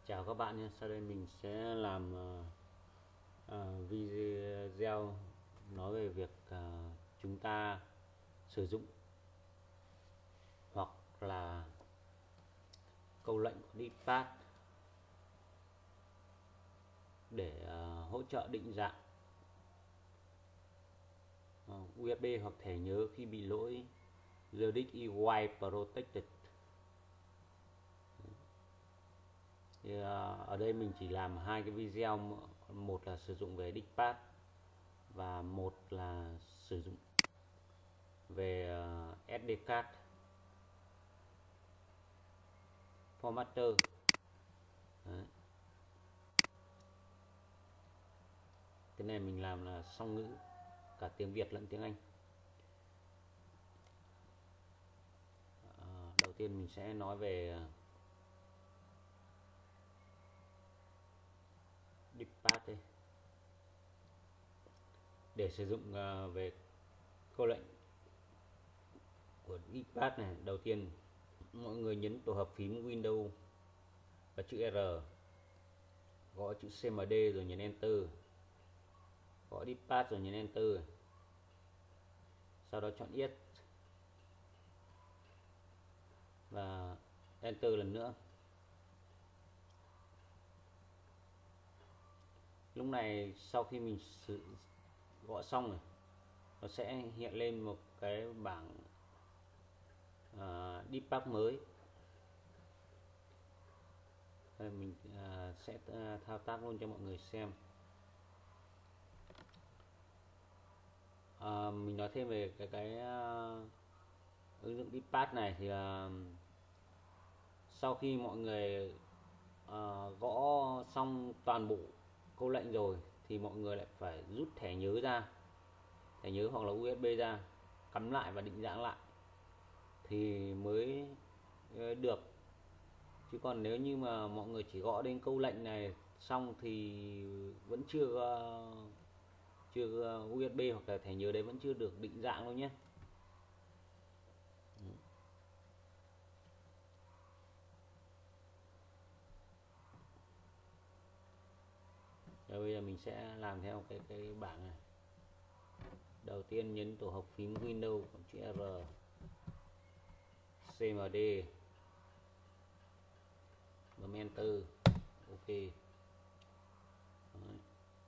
Chào các bạn nhé, sau đây mình sẽ làm video nói về việc chúng ta sử dụng hoặc là câu lệnh của DeepPath để hỗ trợ định dạng USB hoặc thẻ nhớ khi bị lỗi The Disk is Write Protected. Thì, ở đây mình chỉ làm hai cái video, một là sử dụng về DeepPath và một là sử dụng về SD card formatter. Đấy. Cái này mình làm là song ngữ, cả tiếng Việt lẫn tiếng Anh. Đầu tiên mình sẽ nói về DeepPath đây. Để sử dụng về câu lệnh của DeepPath này, đầu tiên mọi người nhấn tổ hợp phím Windows và chữ R, gõ chữ CMD rồi nhấn Enter, gõ DeepPath rồi nhấn Enter, sau đó chọn Yes và Enter lần nữa. Lúc này sau khi mình gõ xong rồi, nó sẽ hiện lên một cái bảng DeepPath mới. Đây, mình sẽ thao tác luôn cho mọi người xem. Mình nói thêm về cái ứng dụng DeepPath này thì sau khi mọi người gõ xong toàn bộ câu lệnh rồi thì mọi người lại phải rút thẻ nhớ ra, thẻ nhớ hoặc là USB ra, cắm lại và định dạng lại thì mới được. Chứ còn nếu như mà mọi người chỉ gõ đến câu lệnh này xong thì vẫn chưa USB hoặc là thẻ nhớ đấy vẫn chưa được định dạng đâu nhé. Rồi bây giờ mình sẽ làm theo cái bảng này. Đầu tiên nhấn tổ hợp phím Windows, chữ R, CMD, bấm Enter, OK. Đấy.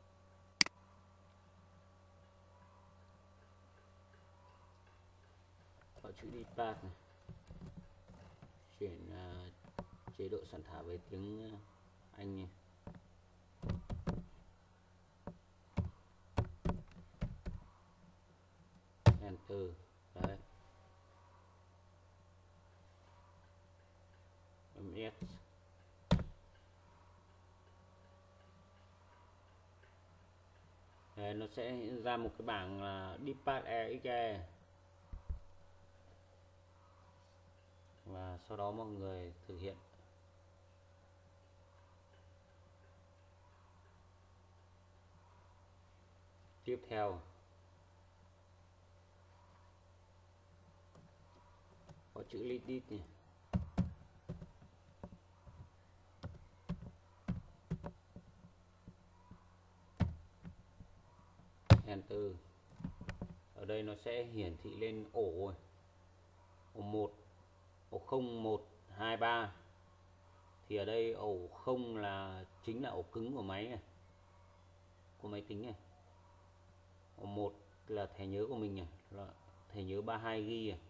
Gọi chữ DeepPath này, chuyển chế độ soạn thảo về tiếng Anh này. Enter. Đấy. Bấm Yes. Đấy, nó sẽ ra một cái bảng là DeepPath exe. Và sau đó mọi người thực hiện. Tiếp theo có chữ Edit này. Enter. Ở đây nó sẽ hiển thị lên ổ 1, ổ 0, 1, 2, 3. Thì ở đây ổ 0 là chính là ổ cứng của máy này, của máy tính này. Ổ 1 là thẻ nhớ của mình này, là thẻ nhớ 32GB này.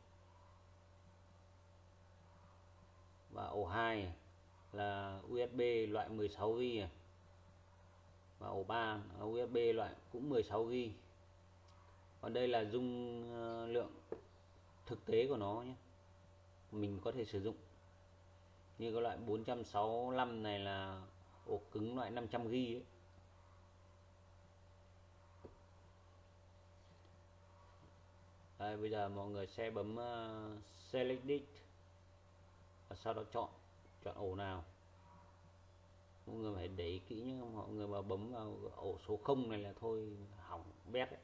Và ổ 2 này là USB loại 16GB này. Và ổ 3 là USB loại cũng 16GB. Còn đây là dung lượng thực tế của nó nhé, mình có thể sử dụng. Như cái loại 465 này là ổ cứng loại 500GB ấy. Đây, bây giờ mọi người sẽ bấm Select Disk và sau đó chọn ổ nào. Mọi người phải để ý kỹ nhé, mọi người mà bấm vào ổ số 0 này là thôi hỏng bét ấy.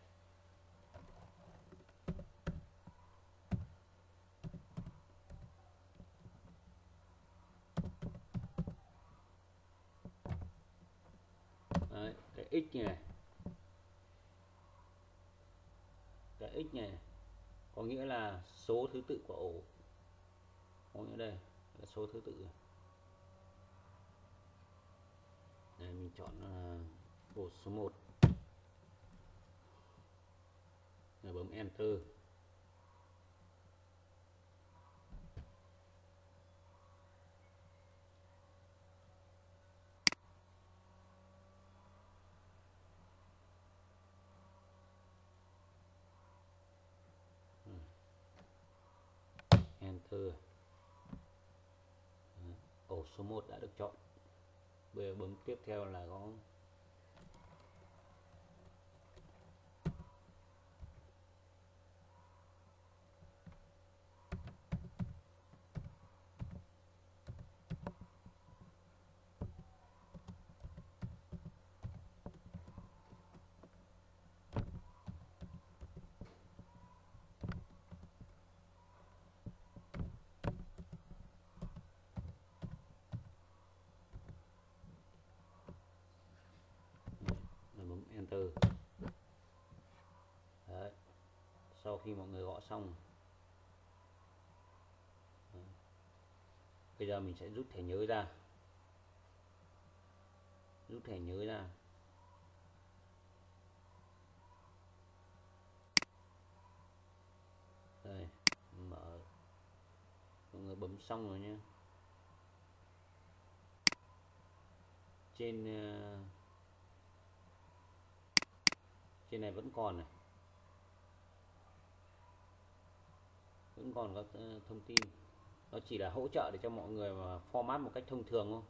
cái x này, cái x này có nghĩa là số thứ tự của ổ, có nghĩa đây là số thứ tự. Đây, mình chọn ổ số 1 rồi bấm enter. Enter. Ổ số 1 đã được chọn. Bây giờ bấm tiếp theo là có bấm enter. Đấy. Sau khi mọi người gõ xong, bây giờ mình sẽ rút thẻ nhớ ra. Rút thẻ nhớ ra. Đây, mở. Mọi người bấm xong rồi nhé. Trên trên này vẫn còn này, vẫn còn các thông tin. Nó chỉ là hỗ trợ để cho mọi người mà format một cách thông thường thôi.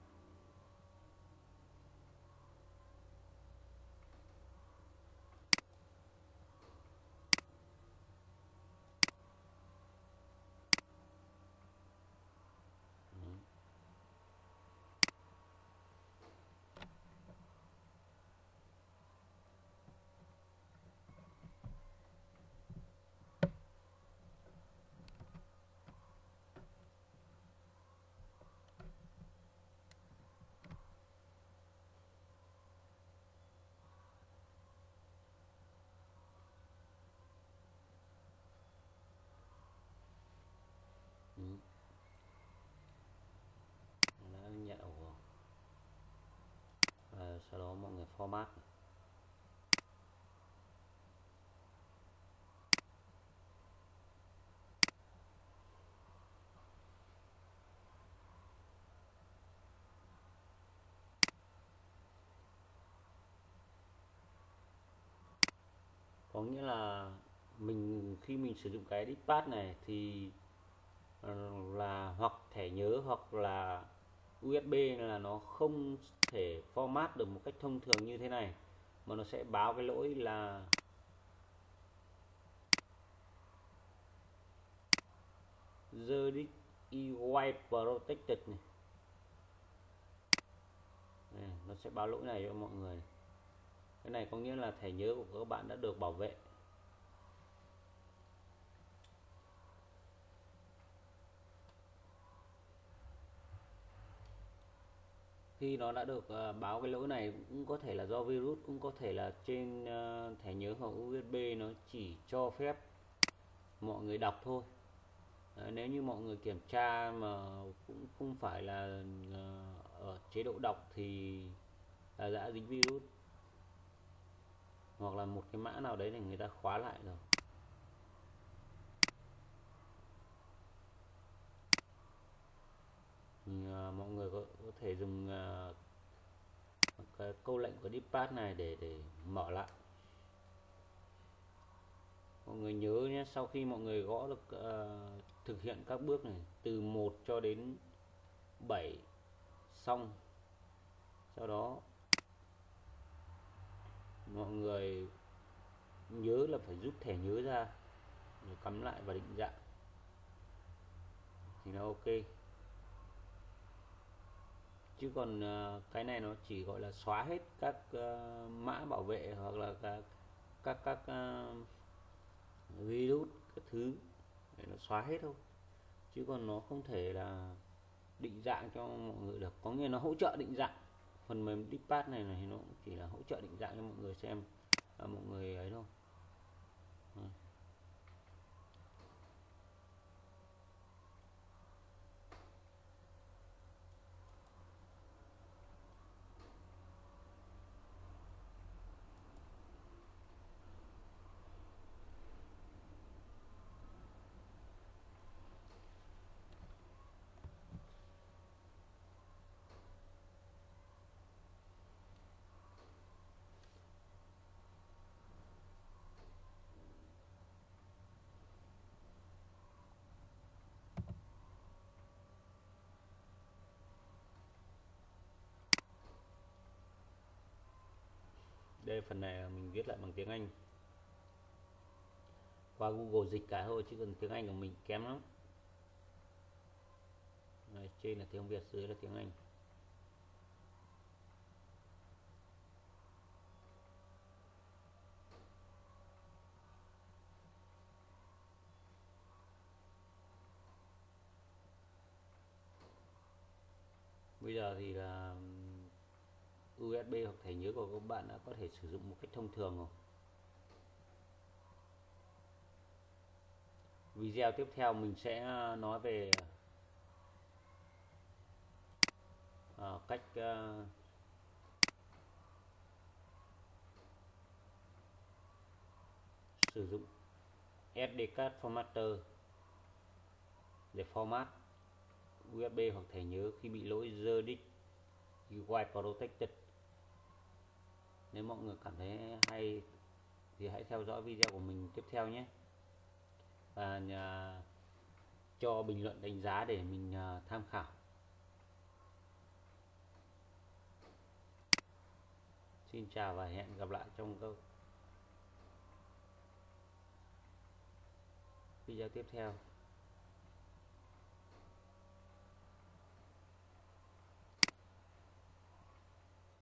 Đã nhận ổ. Sau đó mọi người format. Có nghĩa là khi mình sử dụng cái edit path này thì là hoặc thẻ nhớ hoặc là USB là nó không thể format được một cách thông thường như thế này, mà nó sẽ báo cái lỗi là the disk is wipe protected này. Đây, nó sẽ báo lỗi này cho mọi người. Cái này có nghĩa là thẻ nhớ của các bạn đã được bảo vệ. Khi nó đã được báo cái lỗi này, cũng có thể là do virus, cũng có thể là trên thẻ nhớ hoặc USB nó chỉ cho phép mọi người đọc thôi. Nếu như mọi người kiểm tra mà cũng không phải là ở chế độ đọc thì là đã dính virus, hoặc là một cái mã nào đấy thì người ta khóa lại rồi. Mọi người có thể dùng cái câu lệnh của Dispatch này để mở lại. Mọi người nhớ nhé, sau khi mọi người gõ được thực hiện các bước này từ 1 cho đến 7 xong, sau đó mọi người nhớ là phải rút thẻ nhớ ra rồi cắm lại và định dạng thì nó ok. Chứ còn cái này nó chỉ gọi là xóa hết các mã bảo vệ hoặc là các virus các thứ để nó xóa hết thôi, chứ còn nó không thể là định dạng cho mọi người được. Có nghĩa nó hỗ trợ định dạng phần mềm DeepPath này thì nó cũng chỉ là hỗ trợ định dạng cho mọi người xem, mọi người ấy thôi. Đây phần này mình viết lại bằng tiếng Anh qua Google dịch cả thôi, chứ còn tiếng Anh của mình kém lắm. Đây, trên là tiếng Việt, dưới là tiếng Anh. Bây giờ thì là USB hoặc thẻ nhớ của các bạn đã có thể sử dụng một cách thông thường rồi. Video tiếp theo mình sẽ nói về cách sử dụng SD card formatter để format USB hoặc thẻ nhớ khi bị lỗi The Disk UI Protected. Nếu mọi người cảm thấy hay thì hãy theo dõi video của mình tiếp theo nhé, và cho bình luận đánh giá để mình tham khảo. Xin chào và hẹn gặp lại trong các video tiếp theo.